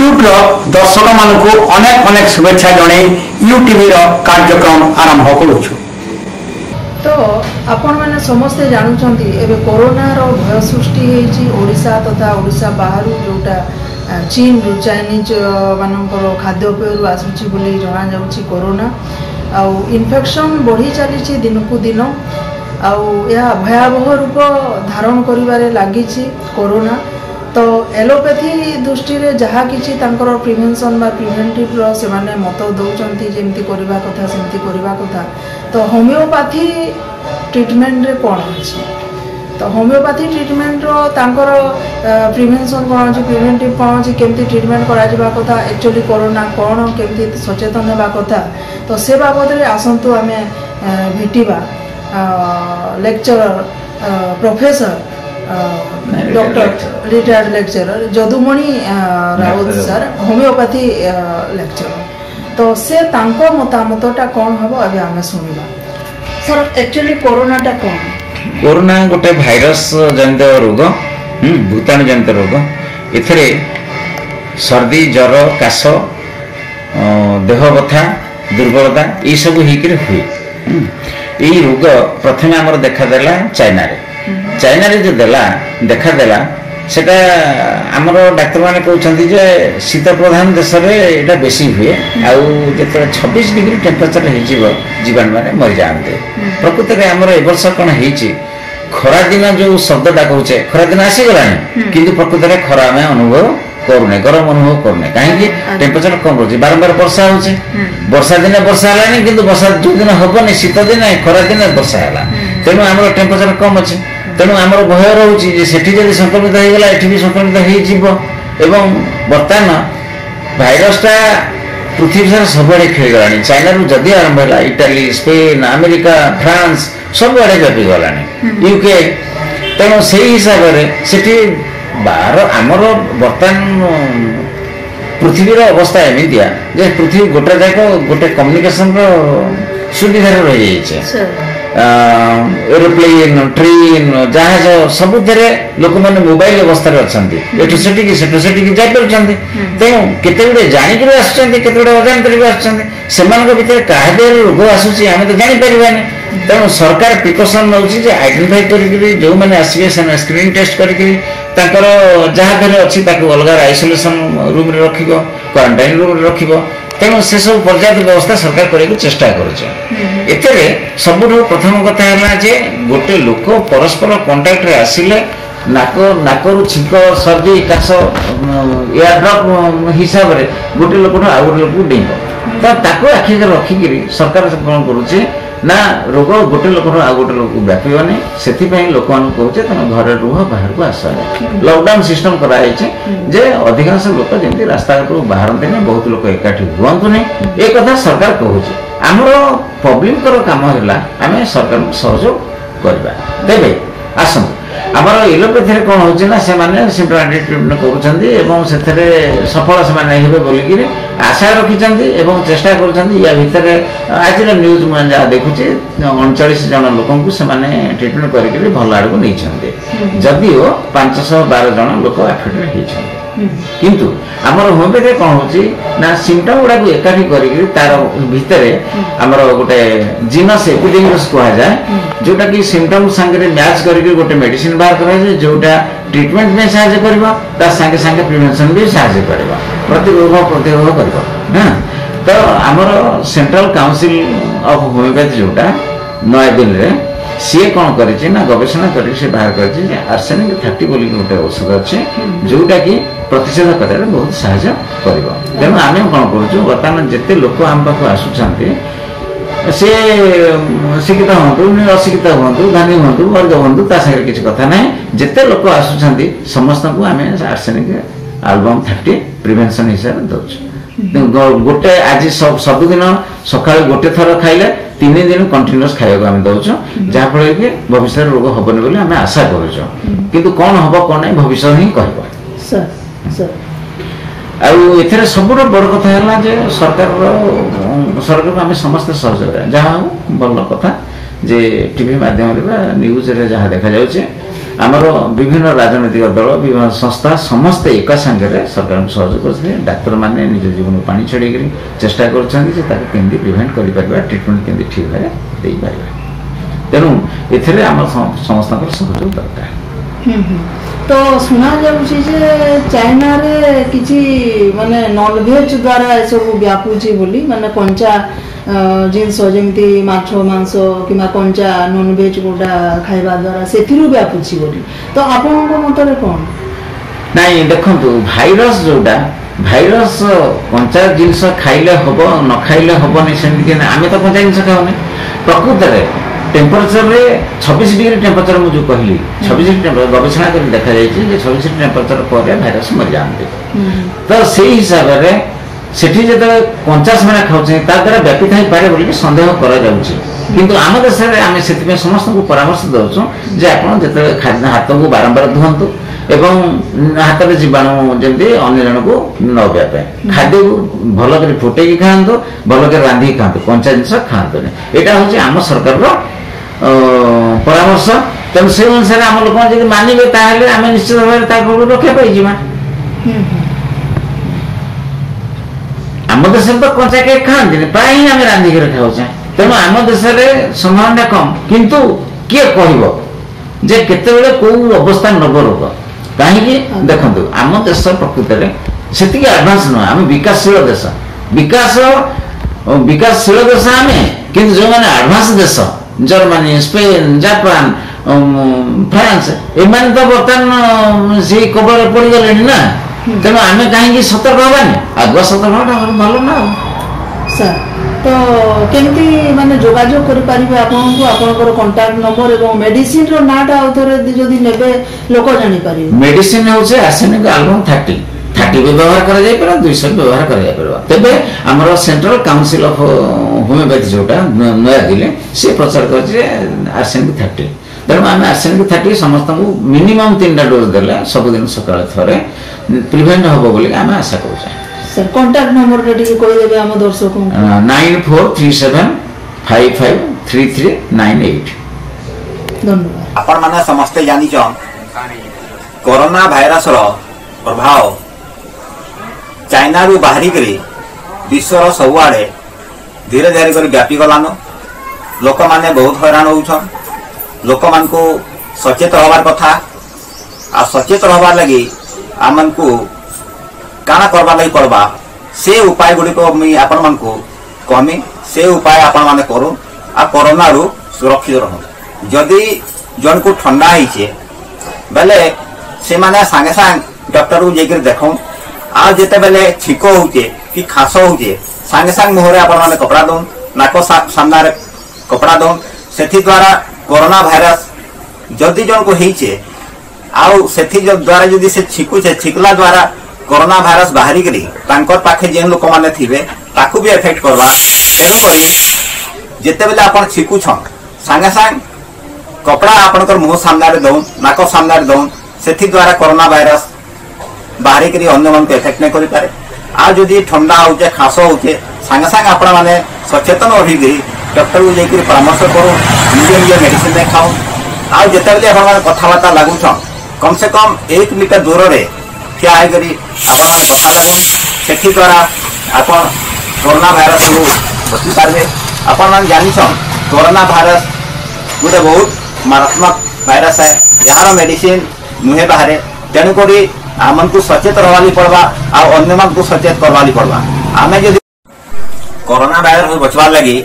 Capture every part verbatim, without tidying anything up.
YouTube दर्शक मानक अनेक अनेक शुभेच्छा जणे यूटीवी कार्यक्रम आरंभ करूँ। तो आपण मैंने समस्ते जानुचंती एबे कोरोना रो भय सृष्टि हेची ओडिशा तथा ओडिशा बाहर जोटा चीन रु चाइनीज मानकर खाद्यपेय आसूची बोली जना जाउची कोरोना आउ इन्फेक्शन बढ़ी चली दिन को दिन आउ या भयावह रूप धारण करिबारे लागिची कोरोना। तो एलोपैथी दृष्टि रे जहा किछि तांकर प्रिवेंशन बा प्रिवेंटिव रो से माने मत दउचंती जेमती करबा कथा सेमती करबा कथा। तो होमियोपैथी ट्रीटमेंट रे कोन अछि तो होमियोपैथी ट्रीटमेंट रो तांकर प्रिवेंशन कोन अछि प्रिवेंटिव कोन अछि केमती ट्रीटमेंट करा जिबा कथा एक्चुअली कोरोना कोन केमती सचेतन हेबा कथा। तो से बाबद रे आसंतु आमे भेटिबा lecturer professor doctor retired lecturer Jadumani Raut sir homeopathy lecturer. तो से तांको मतामतटा कौन हबो अबे आमे सुनिबा। सर एक्चुअली कोरोनाटा कौन? कोरोना गोटे भाइरस जनित रोग भूताणु जनित रोग। एथरे सर्दी जर काश देह बथा दुर्बलता ये सब होकर हुए। यही रोग प्रथम आमर देखादेला चाइना रे चाइना रे जो देला देखादेला सेटा आमर डाक्तर मैंने कहते जे शीत प्रधान देश में यहाँ बेसी हुए आउ जो छब्बीस डिग्री टेम्परेचर हो जीवाणु मैंने मरी जाते। प्रकृत में आमर ए वर्ष कौन हो खरा दिन जो शब्दटा कहचे खरा दिन आसीगला किंतु प्रकृत में खरा आम अनुभव करूने गरम अनुभव करूने कहीं टेम्परेचर कम रोचे बारंबार वर्षा होचे वर्षा दिन वर्षा है कि वर्षा जो दिन हेनी शीत दिन खरा दिन वर्षा है तेणु आम टेम्परेचर कम अच्छे तेणु आम भय रोचे जब संक्रमित होगा ये भी संक्रमित हो बर्तमान भाइरसटा पृथ्वी सारा सबुआड़े खेलगला चाइना रू जदि आरंभ है इटाली स्पेन अमेरिका फ्रांस सबुआड़े व्यापी गला यूके तेणु से हिसाब से बाहर आमर बर्तमान पृथ्वीर अवस्था एमतिया जे पृथ्वी गोटे जाक गोटे कम्युनिकेशन सुविधा रही जाइए एरोप्लेन ट्रेन जहाज सबुरे लोक मैंने मोबाइल अवस्था अच्छा एठू से जापर तेणु केते गुड़े जाणिक आसुच्च अजाणत भी आसमान भितर क्या रोग आसूसी आम तो जापर तेणु सरकार प्रिकसन नौ आइडेंटिफाई कर जो मैंने आसवे से स्क्रीनिंग टेस्ट करके जहाँ घर अच्छी अलग आइसोलेसन रूम रे रख क्वारंटाइन रूम रे रख तेणु से सब पर्याप्त व्यवस्था सरकार करने चेष्टा करे। सबुठ प्रथम कथा है गोटे लोक परस्पर कंटाक्ट रे आसिले नाक नाकरू छिंक सर्दी काश एयरड्रप हिसाब से गोटे लोक आउ गोटे लोक डेब तो आखि रखिकी सरकार कौन करुचे ना रोग गोटे लोक आउ गोटे लोक व्यापीबनी से लोक कहे तुम घर रुह बाहर को आस लॉकडाउन सिस्टम कराई जे अधिकांश लोक जमी रास्ता घाट बाहरते नहीं बहुत लोग एकाठी हुआ नहीं एक कथा सरकार कहूँ आमर पब्लिक काम है आम सरकार सहयोग करवा तेरे आस आमर एलोपैथी कौन होना से ट्रीटमेंट कर सफल से बोलिकी आशा रखिंट चेष्टा कर भितर आज न्यूज मैं जहाँ देखुचे अड़चाश जन लोक ट्रीटमेंट करके भल आड़ को नहीं जदिओ पांचश बार जन लोक आफेक्टेड होती किंतु आमर होमियोपैथी कौन हो सिम्पटम गुड़ा एकाठी कर तार भितर आमर गोटे जीनस एपिडेमिक्स कह जाए जोटा कि सिम्पटम सांगे मैच करके गोटे मेडिसिन बाहर कराए जोटा ट्रीटमेंट में साहाय्य कर सांगे सांगे प्रिवेंशन भी साहाय्य कर प्रतिरोध प्रतिरोध कर तो आमर सेंट्रल काउंसिल ऑफ होमियोपैथी जोटा नया दिल्ली सी कौन कर गवेषणा कर बाहर कर आर्सेनिक थर्टी बोलिक गोटे औषध अच्छे जोटा कि प्रतिषेध कर बहुत साहाय्य कर तेणु आम कौन करूँ बर्तमान जिते लोक आम पाक आसुँच सी शिक्षित हूँ अशिक्षित हूँ धनी हूँ वर्ग हूँ सागर किसी कथा ना जिते लोक आसुँच समस्त को आम आर्सेनिक एल्बम थर्टी प्रिवेंशन हिसाब से दौर गोटे आज सब सबुदिन सकाल गोटे थर खाइले तीन दिन कंटिन्यूस खाया आम दौचु जहाँफल कि भविष्य रोग हेनी बोली आम आशा करुँ किंतु कौन हम कौन नहीं भविष्य ही कह आउ सबुठ बड़ कथा है सरकार सरकार को आम समस्त सहयोग जहाँ भल कथा जे टीवी माध्यम न्यूज रे जहाँ देखा जाउछे आमर विभिन्न राजनैतिक दल विभिन्न संस्था समस्ते एक सांगे सरकार सहयोग करते डाक्तर मैंने निज जीवन पानी छड़े चेष्टा करमि प्रिभेन्ट कर ट्रिटमेंट केमती ठीक भाव दे पार तेणु एथिरे आम समस्त सहयोग दरकार। तो शुणा जाऊँगी चाइना रे किसी माने नॉनवेज द्वारा ए सब व्यापुची बोली माने कंचा जिनस जमी माछ मांस कि कंचा नॉनवेज गोटा खाइबा द्वारा से व्यापुची बोली तो आपण मतरे कौन नाई देखु भाइरस जोटा भाइरस कंचा जिनस खाइले हम न खाइले हेनी सेमती आम तो कंचा जिनस खाऊने प्रकृत में टेम्परेचर रे छब्बीस डिग्री टेम्परेचर मुझे कहली छब्बीस टेम्परेचर गवेषणा कर देखा जाए छब्बीस टेम्परेचर पर भाइरस मर जाते तो से हिसाब से सेठी जो कंचा से खाऊे द्वारा व्यापी थी पारे बोल सन्देह कर आम देश में आम से समस्त को परामर्श दौचु जे आप हाथ को बारंबार धुआंतु एवं हाथ में जीवाणु जमी अन्य जन को न व्यापे खाद्य को भल कर फुटे खातु भल कर रांधि खातु कंचा जिनस खातु यहाँ हूँ आम सरकार परामर्श तेणु से अनुसार आम लोक जब मानवे ताहले आम निश्चित भाव रक्षा पाई आम देश तो कंचा के खाते प्राय ही आम रांधिक खाऊे तेणु आम देश में संभावना कम किंतु किए कह जे केते कौ अवस्था नब रोग कहीं देखु आम देश प्रकृत में से एडभांस नुह आम विकासशील देश विकास विकासशील देश आम कि जो मैंने एडभांस देश जर्मनी स्पेन जापान फ्रांस एम तो बर्तमान से कबल पड़ गले ना तेणु आम कहीं सतर्क हबानी आगुआ सतर्क भल ना सर तो केमती माने जोगाजोग करि परिबे आपन को आपनकर कांटेक्ट नंबर एवं मेडिसिन रो नाटा उथरे जदी नेबे लोक जानि पारि मेडिसिन होचे आर्सेनिक एल्बम तीस तीस भी व्यवहार करा जाय पर दो सौ व्यवहार करा जाय पर तबे हमर सेंट्रल काउंसिल ऑफ होमियोपैथी जोटा नया दिले से प्रचार करजे आर्सेनिक तीस तेणु आम आर्सेनिक तीस समस्त को मिनिमम तीन डोज देले सब दिन सकाळ थरे प्रिवेंट होबो बोली आम आशा करू सर कांटेक्ट नंबर रे टिके कोइ देबे हम दर्शकों nine four three seven five five three three nine eight. धन्यवाद। आपण माने समस्त जानि छ कोरोना भाइरस रो प्रभाव चाइना रु बाहरी करी विश्व रो सबआडे धीरे धीरे कर व्यापी गलान लोक माने बहुत हैरान होउछन लोक मान को सचेत होबार कथा आ सचेत होबार लगी आमन को काना करवा लगी पड़वा से उपाय गुड़िक मुई आपण मान को कहमी से उपाय आपण माने करू आ कोरोना रु सुरक्षित रह जदि जन को ठंडा होइछे बेले से माने संगे संग डॉक्टर को जेकर देखौ आ जेते बेले छिको होउछे कि खासो होउछे संगे संग मुहरे आपण माने कपड़ा दो नाको सामना रे कपड़ा दो सेथि द्वारा कोरोना भाइरस जदि जन को होइछे आउ सेथि द्वारा जदि से छिकुछे छिकला द्वारा कोरोना भाइरस बाहरी करी तांकर पाखे जेन लोक माने थिबे ताकू भी इफेक्ट करवा तेनु करी जेते बेले आपण छिकु छन संगे संग कपड़ा आपनकर मुंह सामने रे दउन नाको सामने रे दउन सेथि द्वारा कोरोना भाइरस बाहरी करी अन्य मन को इफेक्ट नै करि पारे आ जदी ठंडा होचे खासो होचे संगे संग आपण माने सचेतन रही गई डॉक्टर को लेकर परामर्श करो निजे निजे मेडिसिन दे खाओ आ जेते बेले आपण माने कथा बाता लागु छन कम से कम एक मीटर दूर रे क्या है करी आपण माने कथा लागु सेथि द्वारा आपण कोरोना भाइरस को बचि पारबे आपण माने जानि छन कोरोना भाइरस गोटे बहुत मारात्मक भाइरस है यार मेडिसिन नुहे बाहरे तेणु करी आमन को सचेत रहवाली पड़वा आ अन्य मन को सचेत करवाली पड़वा आमे जदी कोरोना भाइरस को बचवा लगी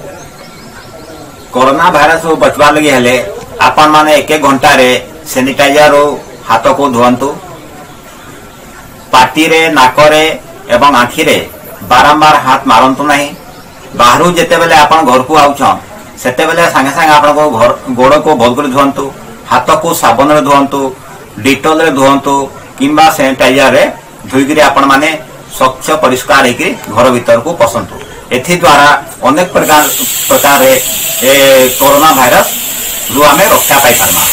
कोरोना भाइरस को बचवा लगी हेले आपण माने एक एक घंटा रे सैनिटाइजर रो हाथ को धोवंतु पाटी रे नाक रे एवं आँखि रे बारंबार हाथ मारंतु नहीं बाहरु जेते बेले आपण घर को आउछन सेते बेले संगे संगे आपण को घर गोड़ को भल कर धोवंतु हाथ को साबन रे धोवंतु डिटॉल रे धोवंतु किंबा सैनिटाइजर रे धोईकरी आपण माने स्वच्छ परिष्कार हेकि घर भीतर को पसंतु एथि द्वारा अनेक प्रकार प्रकार रे ए कोरोना भाइरस रु आमे रक्षा पाई पारमा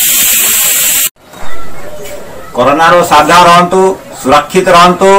कोरोना रो सावधान रहंतु सुरक्षित रहंतु।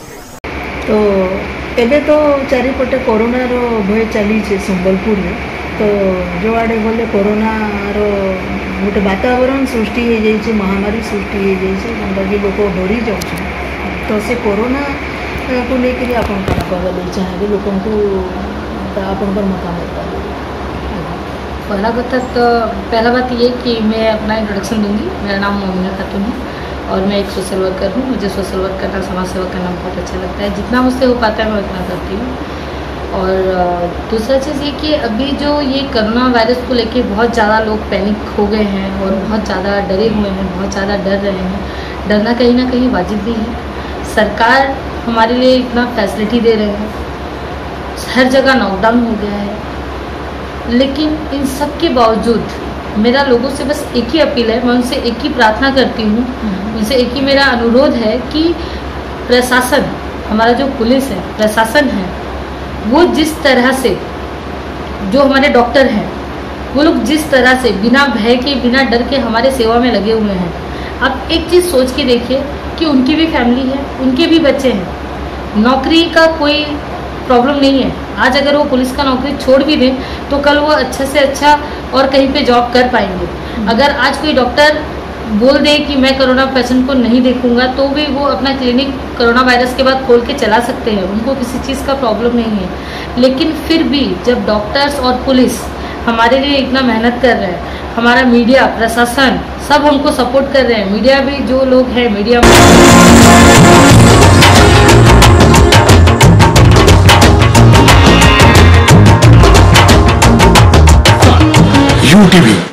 तो एबे तो चारिपटे कोरोना रो भय चली छे संबलपुर में तो जो आड़े गले कोरोनार गोटे वातावरण सृष्टि हो जाइए, महामारी सृष्टि हो जाइए, जेनटा कि लोक डरी जाऊँ। तो से कोरोना को लेकर आप कहते चाहिए लोक आप मतामत? पहला कथा तो पहला बात ये कि मैं अपना इंट्रोडक्शन दूंगी। मेरा नाम मोमिना खातून है और मैं एक सोशल वर्कर हूँ। मुझे सोशल वर्क करना, समाज सेवा करना बहुत अच्छा लगता है। जितना मुझसे हो पाता है मैं उतना करती हूँ। और दूसरा चीज़ ये कि अभी जो ये कोरोना वायरस को लेके बहुत ज़्यादा लोग पैनिक हो गए हैं और बहुत ज़्यादा डरे हुए हैं, बहुत ज़्यादा डर रहे हैं। डरना कहीं ना कहीं वाजिब भी है। सरकार हमारे लिए इतना फैसिलिटी दे रहे हैं, हर जगह लॉकडाउन हो गया है, लेकिन इन सब के बावजूद मेरा लोगों से बस एक ही अपील है, मैं उनसे एक ही प्रार्थना करती हूँ, उनसे एक ही मेरा अनुरोध है कि प्रशासन, हमारा जो पुलिस है, प्रशासन है, वो जिस तरह से, जो हमारे डॉक्टर हैं, वो लोग जिस तरह से बिना भय के, बिना डर के हमारे सेवा में लगे हुए हैं। आप एक चीज़ सोच के देखिए कि उनकी भी फैमिली है, उनके भी बच्चे हैं, नौकरी का कोई प्रॉब्लम नहीं है। आज अगर वो पुलिस का नौकरी छोड़ भी दें तो कल वो अच्छा से अच्छा और कहीं पे जॉब कर पाएंगे। अगर आज कोई डॉक्टर बोल दे कि मैं कोरोना पेशेंट को नहीं देखूंगा तो भी वो अपना क्लिनिक कोरोना वायरस के बाद खोल के चला सकते हैं, उनको किसी चीज़ का प्रॉब्लम नहीं है। लेकिन फिर भी जब डॉक्टर्स और पुलिस हमारे लिए इतना मेहनत कर रहे हैं, हमारा मीडिया, प्रशासन सब हमको सपोर्ट कर रहे हैं, मीडिया भी जो लोग हैं मीडिया में यू टीवी